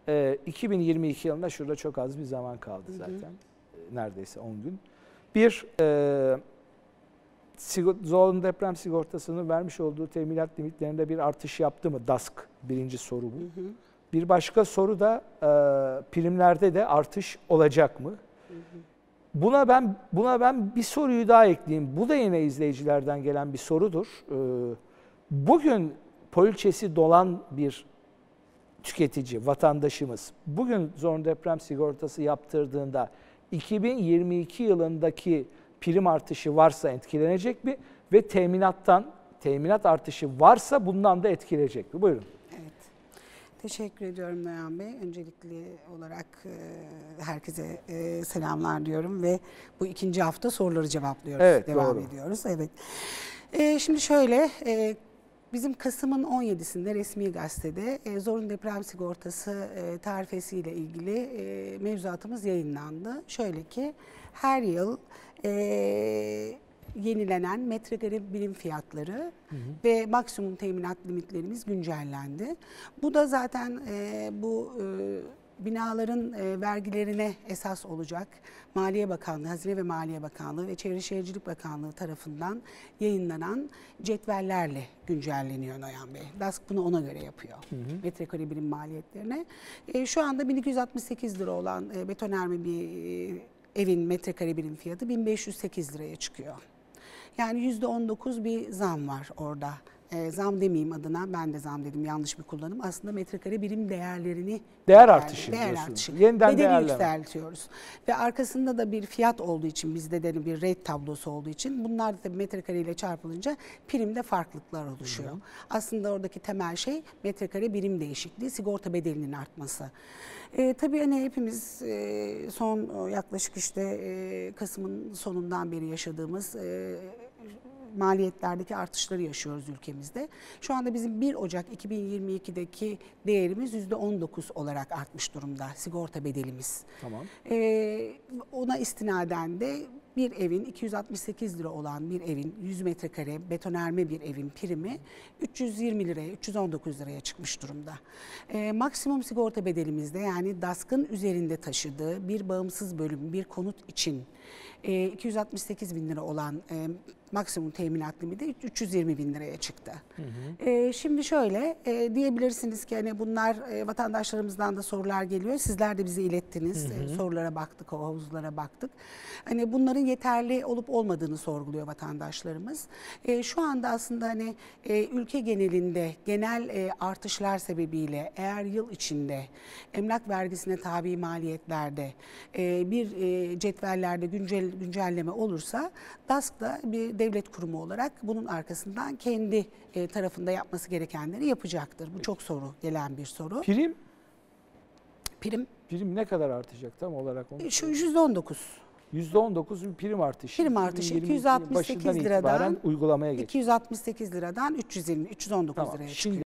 2022 yılında şurada çok az bir zaman kaldı zaten. Neredeyse 10 gün. Bir, zorunlu deprem sigortasının vermiş olduğu teminat limitlerinde bir artış yaptı mı? DASK birinci soru bu. Bir başka soru da primlerde de artış olacak mı? Buna ben bir soruyu daha ekleyeyim. Bu da yine izleyicilerden gelen bir sorudur. Bugün poliçesi dolan bir tüketici, vatandaşımız bugün zorunlu deprem sigortası yaptırdığında 2022 yılındaki prim artışı varsa etkilenecek mi? Ve teminat artışı varsa bundan da etkilenecek mi? Buyurun. Evet. Teşekkür ediyorum Noyan Bey. Öncelikli olarak herkese selamlar diyorum ve bu ikinci hafta soruları cevaplıyoruz. Evet, devam doğru. ediyoruz. Evet. Şimdi şöyle, bizim Kasım'ın 17'sinde resmi gazetede zorunlu deprem sigortası tarifesiyle ilgili mevzuatımız yayınlandı. Şöyle ki her yıl yenilenen metrekare birim fiyatları ve maksimum teminat limitlerimiz güncellendi. Bu da zaten bu binaların vergilerine esas olacak Maliye Bakanlığı, Hazine ve Maliye Bakanlığı ve Çevre Şehircilik Bakanlığı tarafından yayınlanan cetvellerle güncelleniyor Noyan Bey. DASK bunu ona göre yapıyor. Metrekare birim maliyetlerine. Şu anda 1268 lira olan betonarme bir evin metrekare birim fiyatı 1508 liraya çıkıyor. Yani %19 bir zam var orada. Zam demeyeyim adına, ben de zam dedim, yanlış bir kullanım. Aslında metrekare birim değerlerini... Değer artışı Yeniden bedeli yükseltiyoruz. Ve arkasında da bir fiyat olduğu için, bizde de bir rate tablosu olduğu için, bunlar da tabii metrekare ile çarpılınca primde farklılıklar oluşuyor. Aslında oradaki temel şey metrekare birim değişikliği, sigorta bedelinin artması. Tabii hani hepimiz son yaklaşık işte Kasım'ın sonundan beri yaşadığımız maliyetlerdeki artışları yaşıyoruz ülkemizde. Şu anda bizim 1 Ocak 2022'deki değerimiz %19 olarak artmış durumda sigorta bedelimiz. Tamam. Ona istinaden de bir evin 268 lira olan bir evin 100 metrekare betonarme bir evin primi 320 liraya, 319 liraya çıkmış durumda. Maksimum sigorta bedelimizde, yani DASK'ın üzerinde taşıdığı bir bağımsız bölüm, bir konut için 268 bin lira olan maksimum teminat limiti 320 bin liraya çıktı. Şimdi şöyle diyebilirsiniz ki hani bunlar vatandaşlarımızdan da sorular geliyor. Sizler de bize ilettiniz. Sorulara baktık, o havuzlara baktık. Hani bunların yeterli olup olmadığını sorguluyor vatandaşlarımız. Şu anda aslında hani ülke genelinde genel artışlar sebebiyle eğer yıl içinde emlak vergisine tabi maliyetlerde bir cetvellerde güncelleme olursa DASK da bir devlet kurumu olarak bunun arkasından kendi tarafında yapması gerekenleri yapacaktır. Bu çok soru gelen bir soru. Prim ne kadar artacak tam olarak? Şu %19. %19 bir prim artışı. Prim artışı 268 liradan uygulamaya geçti. 268 liradan 319 liraya çıkıyor.